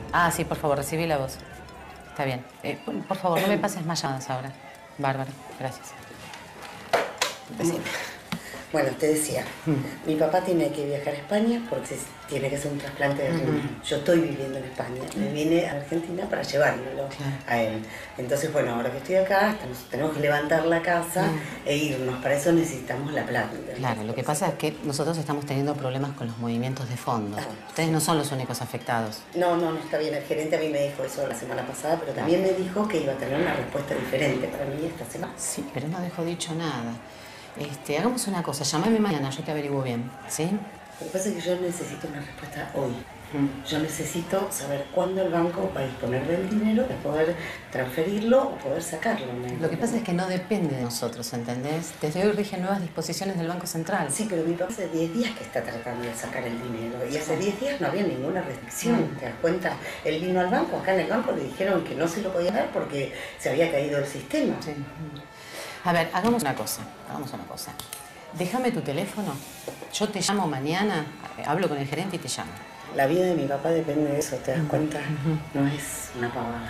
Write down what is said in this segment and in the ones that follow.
Ah, sí, por favor, recibí la voz. Está bien. Por favor, no me pases más llamadas ahora. Bárbara, gracias. Decime. Bueno, te decía, mi papá tiene que viajar a España porque tiene que hacer un trasplante de riñón. Yo estoy viviendo en España. Me vine a Argentina para llevármelo a él. Entonces, bueno, ahora que estoy acá, tenemos que levantar la casa e irnos. Para eso necesitamos la plata. Claro, lo que pasa es que nosotros estamos teniendo problemas con los movimientos de fondos. Ustedes no son los únicos afectados. No, está bien. El gerente a mí me dijo eso la semana pasada, pero también me dijo que iba a tener una respuesta diferente para mí esta semana. Sí, pero no dejó dicho nada. Hagamos una cosa, llámame mañana, yo te averiguo bien, ¿sí? Lo que pasa es que yo necesito una respuesta hoy. Yo necesito saber cuándo el banco va a disponer del dinero para poder transferirlo o poder sacarlo. Lo que pasa es que no depende de nosotros, ¿entendés? Desde hoy rigen nuevas disposiciones del Banco Central. Sí, pero mi papá hace 10 días que está tratando de sacar el dinero y hace 10 días no había ninguna restricción. ¿Te das cuenta? Él vino al banco, acá en el banco le dijeron que no se lo podía dar porque se había caído el sistema. Sí. A ver, hagamos una cosa. Déjame tu teléfono, yo te llamo mañana, hablo con el gerente y te llamo. La vida de mi papá depende de eso, ¿te das cuenta? No es una pavada.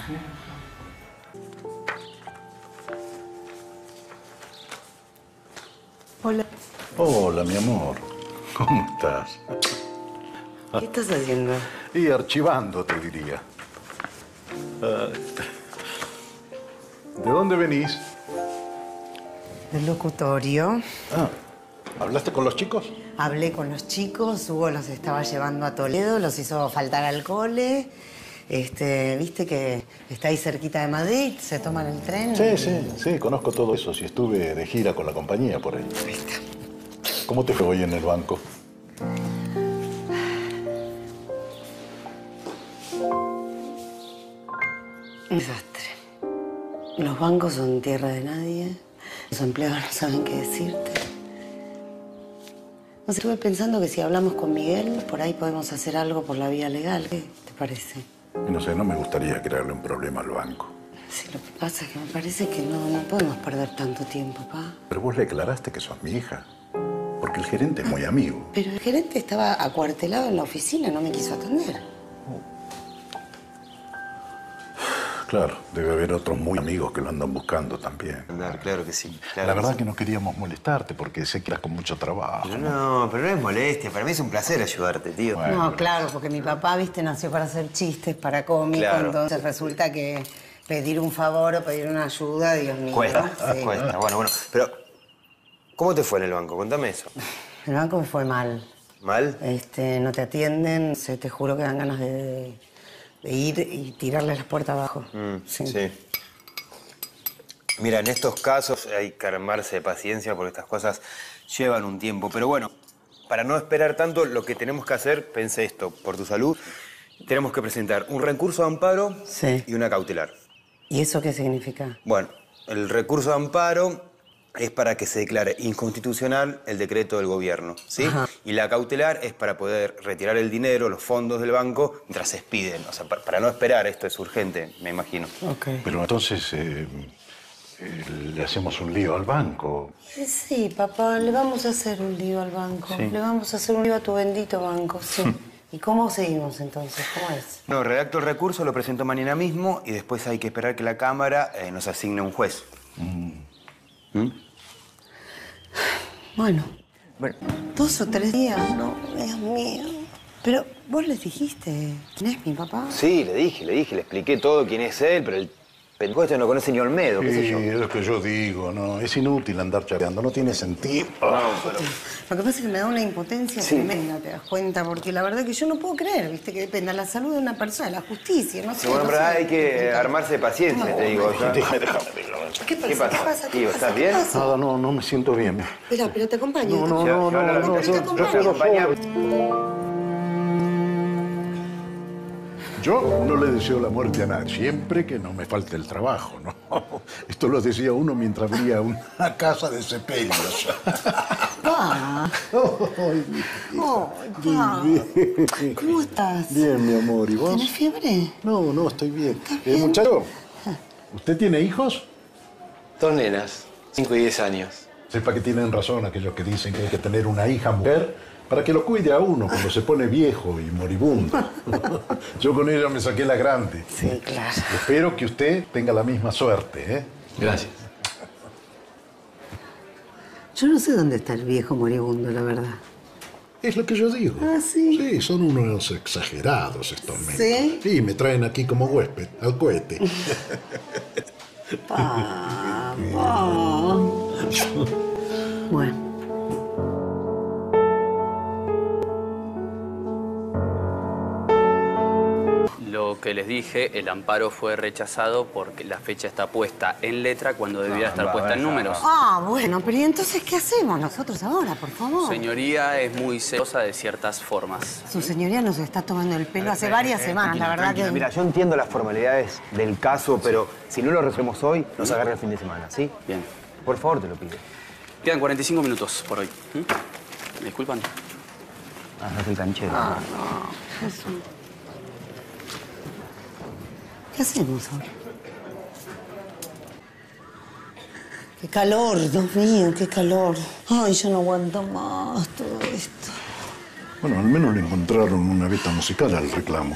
Hola. Hola, mi amor. ¿Cómo estás? ¿Qué estás haciendo? Y archivando, te diría. ¿De dónde venís? Del locutorio. Ah, ¿hablaste con los chicos? Hablé con los chicos, Hugo los estaba llevando a Toledo, los hizo faltar al cole. Viste que está ahí cerquita de Madrid, se toman el tren. Sí, conozco todo eso. Sí, estuve de gira con la compañía por ahí. Ahí está. ¿Cómo te fue hoy en el banco? Un desastre. Los bancos son tierra de nadie. Los empleados no saben qué decirte. No sé, estuve pensando que si hablamos con Miguel, por ahí podemos hacer algo por la vía legal. ¿Qué te parece? No sé, no me gustaría crearle un problema al banco. Sí, lo que pasa es que me parece que no podemos perder tanto tiempo, pa. Pero vos le aclaraste que sos mi hija. Porque el gerente es muy amigo. Pero el gerente estaba acuartelado en la oficina, no me quiso atender. Claro, debe haber otros muy amigos que lo andan buscando también. Claro que sí. La verdad que no queríamos molestarte porque sé que eras con mucho trabajo. Pero no es molestia. Para mí es un placer ayudarte, tío. Bueno. No, claro, porque mi papá, viste, nació para hacer chistes, para cómico. Claro. Entonces resulta que pedir un favor o pedir una ayuda, Dios mío. Cuesta, Sí. cuesta. Bueno. Pero, ¿cómo te fue en el banco? Contame eso. El banco me fue mal. ¿Mal? No te atienden, te juro que dan ganas de ir y tirarle las puertas abajo. Sí. Mira, en estos casos hay que armarse de paciencia porque estas cosas llevan un tiempo. Pero bueno, para no esperar tanto, lo que tenemos que hacer, pensé esto, por tu salud, tenemos que presentar un recurso de amparo y una cautelar. ¿Y eso qué significa? Bueno, el recurso de amparo es para que se declare inconstitucional el decreto del gobierno, ¿sí? Ajá. Y la cautelar es para poder retirar el dinero, los fondos del banco, mientras se expiden. O sea, para no esperar, esto es urgente, me imagino. Ok. Pero entonces le hacemos un lío al banco. Sí, papá, le vamos a hacer un lío al banco. Sí. Le vamos a hacer un lío a tu bendito banco, sí. ¿Y cómo seguimos entonces? ¿Cómo es? No, redacto el recurso, lo presento mañana mismo y después hay que esperar que la Cámara nos asigne un juez. Bueno, 2 o 3 días, no, Dios mío. Pero vos les dijiste quién es mi papá. Sí, le dije, le expliqué todo quién es él, pero el pendejo este no conoce ni Olmedo, qué sé yo. Sí, es lo que yo digo, ¿no? Es inútil andar chateando, no tiene sentido. Lo que pasa es que me da una impotencia tremenda, ¿te das cuenta? Porque la verdad que yo no puedo creer, ¿viste? Que dependa la salud de una persona, la justicia, no sé. Sí, bueno, no pero sé. hay que armarse de paciencia, te digo. Déjame. ¿Qué pasa? ¿Qué pasa? Tío, ¿estás ¿Qué bien? pasa? Nada, no me siento bien. Espera, pero te acompaño. No, yo puedo solo. Yo no le deseo la muerte a nadie, siempre que no me falte el trabajo, ¿no? Esto lo decía uno mientras abría una casa de sepelios. Pa. Ay, Pa. ¿Cómo estás? Bien, mi amor, ¿y vos? ¿Tienes fiebre? No, estoy bien. ¿Estás bien? Muchacho, ¿usted tiene hijos? 2 nenas, 5 y 10 años. Sepa que tienen razón aquellos que dicen que hay que tener una hija mujer Para que lo cuide a uno cuando se pone viejo y moribundo. Yo con ella me saqué la grande. Sí, claro. Espero que usted tenga la misma suerte, ¿eh? Gracias. Yo no sé dónde está el viejo moribundo, la verdad. Es lo que yo digo. Ah, ¿sí? Sí, son unos exagerados estos médicos. ¿Sí? Sí, me traen aquí como huésped, al cohete. Bueno. Lo que les dije, el amparo fue rechazado porque la fecha está puesta en letra cuando debiera estar puesta en números. Ah, bueno, pero ¿y entonces qué hacemos nosotros ahora, por favor? Señoría es muy celosa de ciertas formas. Su señoría nos está tomando el pelo hace varias semanas, la verdad que... Mira, yo entiendo las formalidades del caso, pero si no lo resolvemos hoy, nos agarra el fin de semana, ¿sí? Bien. Por favor, te lo pido. Quedan 45 minutos por hoy. ¿Me disculpan? Ah, no el canchero. Ah, no, eso... ¿Qué hacemos ahora? ¡Qué calor, Dios mío, qué calor! Ay, yo no aguanto más todo esto. Bueno, al menos le encontraron una beta musical al reclamo.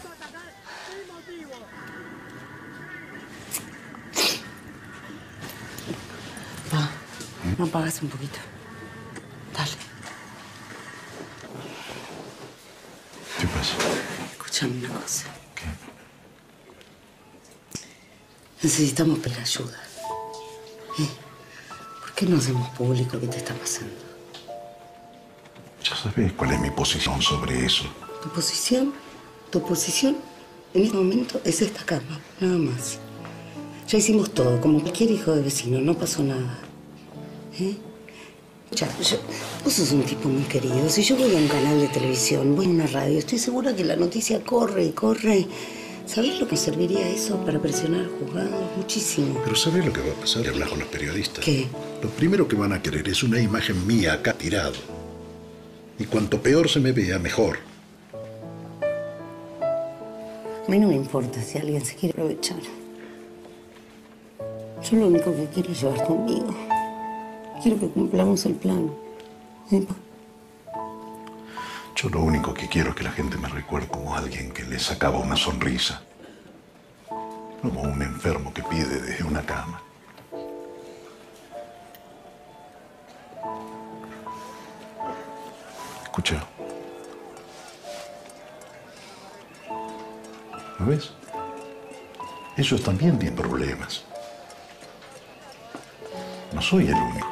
Va, ¿me apagas un poquito? Dale. ¿Qué pasa? Escúchame una cosa. ¿Qué? Necesitamos pedir ayuda. ¿Por qué no hacemos público qué te está pasando? Ya sabes cuál es mi posición sobre eso. ¿Tu posición? Tu posición en este momento es esta cama, nada más. Ya hicimos todo, como cualquier hijo de vecino, no pasó nada. Vos sos un tipo muy querido. Si yo voy a un canal de televisión, voy a una radio, estoy segura que la noticia corre y corre. ¿Sabés lo que serviría eso para presionar al juzgado? Muchísimo. Pero ¿sabés lo que va a pasar si hablas con los periodistas? ¿Qué? Lo primero que van a querer es una imagen mía acá tirado. Y cuanto peor se me vea, mejor. A mí no me importa si alguien se quiere aprovechar. Yo lo único que quiero es llevar conmigo. Quiero que cumplamos el plan. Yo lo único que quiero es que la gente me recuerde como alguien que le sacaba una sonrisa. No como un enfermo que pide desde una cama. Escucha. ¿Lo ves? Ellos también tienen problemas. No soy el único.